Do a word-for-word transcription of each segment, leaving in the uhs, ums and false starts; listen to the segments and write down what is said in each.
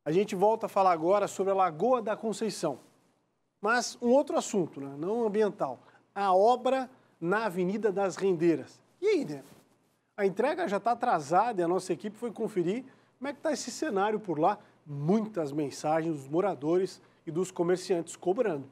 A gente volta a falar agora sobre a Lagoa da Conceição. Mas um outro assunto, né? Não ambiental. A obra na Avenida das Rendeiras. E aí, né? A entrega já está atrasada e a nossa equipe foi conferir como é que está esse cenário por lá. Muitas mensagens dos moradores e dos comerciantes cobrando.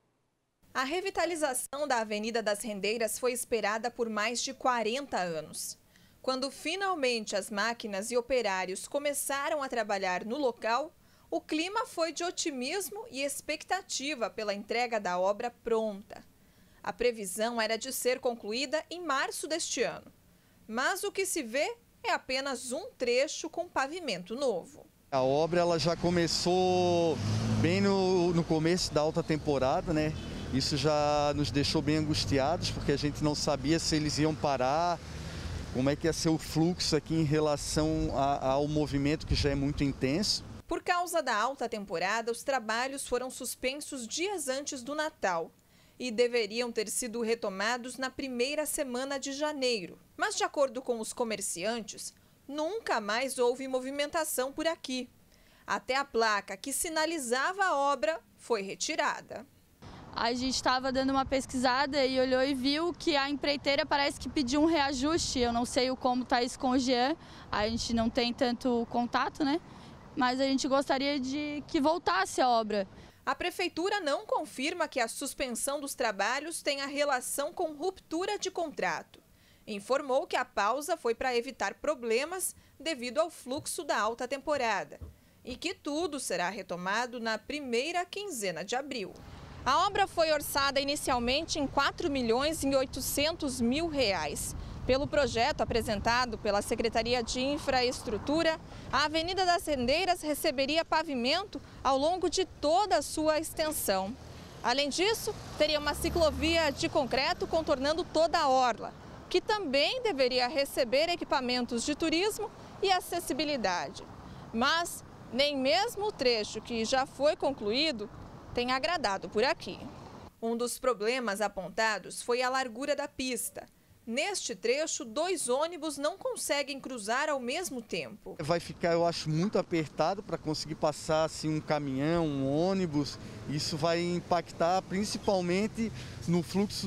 A revitalização da Avenida das Rendeiras foi esperada por mais de quarenta anos. Quando finalmente as máquinas e operários começaram a trabalhar no local, o clima foi de otimismo e expectativa pela entrega da obra pronta. A previsão era de ser concluída em março deste ano. Mas o que se vê é apenas um trecho com pavimento novo. A obra ela já começou bem no, no começo da alta temporada, né? Isso já nos deixou bem angustiados, porque a gente não sabia se eles iam parar, como é que ia ser o fluxo aqui em relação a, ao movimento que já é muito intenso. Por causa da alta temporada, os trabalhos foram suspensos dias antes do Natal e deveriam ter sido retomados na primeira semana de janeiro. Mas, de acordo com os comerciantes, nunca mais houve movimentação por aqui. Até a placa que sinalizava a obra foi retirada. A gente estava dando uma pesquisada e olhou e viu que a empreiteira parece que pediu um reajuste. Eu não sei como está isso com o Jean, a gente não tem tanto contato, né? Mas a gente gostaria de que voltasse a obra. A prefeitura não confirma que a suspensão dos trabalhos tenha relação com ruptura de contrato. Informou que a pausa foi para evitar problemas devido ao fluxo da alta temporada e que tudo será retomado na primeira quinzena de abril. A obra foi orçada inicialmente em quatro milhões e oitocentos mil reais. Pelo projeto apresentado pela Secretaria de Infraestrutura, a Avenida das Rendeiras receberia pavimento ao longo de toda a sua extensão. Além disso, teria uma ciclovia de concreto contornando toda a orla, que também deveria receber equipamentos de turismo e acessibilidade. Mas nem mesmo o trecho que já foi concluído tem agradado por aqui. Um dos problemas apontados foi a largura da pista. Neste trecho, dois ônibus não conseguem cruzar ao mesmo tempo. Vai ficar, eu acho, muito apertado para conseguir passar assim, um caminhão, um ônibus. Isso vai impactar principalmente no fluxo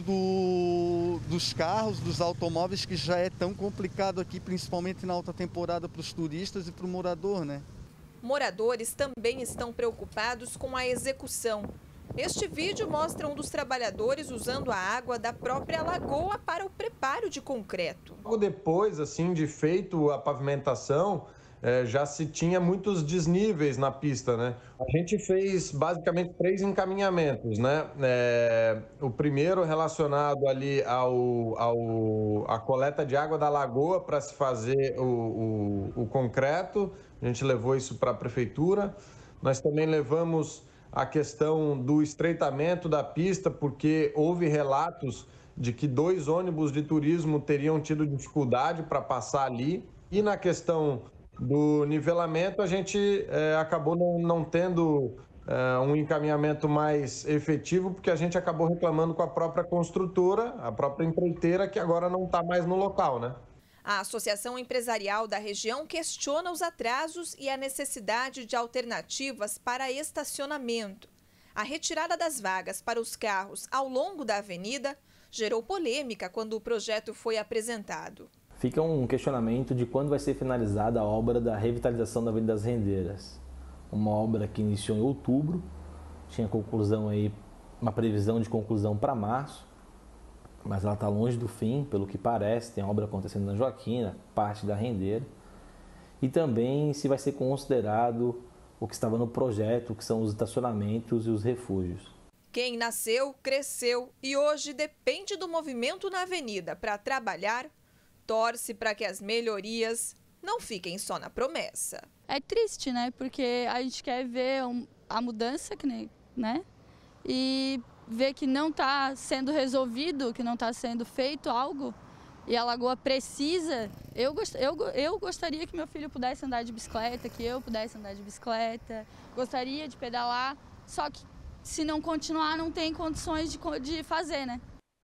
do, dos carros, dos automóveis, que já é tão complicado aqui, principalmente na alta temporada para os turistas e para o morador, né? Moradores também estão preocupados com a execução. Este vídeo mostra um dos trabalhadores usando a água da própria lagoa para o preparo de concreto. Logo depois, assim, de feito a pavimentação, é, já se tinha muitos desníveis na pista, né? A gente fez basicamente três encaminhamentos, né? É, o primeiro relacionado ali ao, ao a coleta de água da lagoa para se fazer o, o, o concreto. A gente levou isso para a prefeitura. Nós também levamos a questão do estreitamento da pista, porque houve relatos de que dois ônibus de turismo teriam tido dificuldade para passar ali. E na questão do nivelamento, a gente é, acabou não, não tendo é, um encaminhamento mais efetivo, porque a gente acabou reclamando com a própria construtora, a própria empreiteira, que agora não está mais no local, né? A Associação Empresarial da região questiona os atrasos e a necessidade de alternativas para estacionamento. A retirada das vagas para os carros ao longo da avenida gerou polêmica quando o projeto foi apresentado. Fica um questionamento de quando vai ser finalizada a obra da revitalização da Avenida das Rendeiras. Uma obra que iniciou em outubro, tinha conclusão aí, uma previsão de conclusão para março. Mas ela está longe do fim, pelo que parece. Tem obra acontecendo na Joaquina, parte da Rendeira. E também se vai ser considerado o que estava no projeto, que são os estacionamentos e os refúgios. Quem nasceu, cresceu e hoje depende do movimento na avenida para trabalhar, torce para que as melhorias não fiquem só na promessa. É triste, né? Porque a gente quer ver a mudança, né? E ver que não está sendo resolvido, que não está sendo feito algo e a lagoa precisa. Eu, gost, eu, eu gostaria que meu filho pudesse andar de bicicleta, que eu pudesse andar de bicicleta, gostaria de pedalar, só que se não continuar não tem condições de, de fazer, né?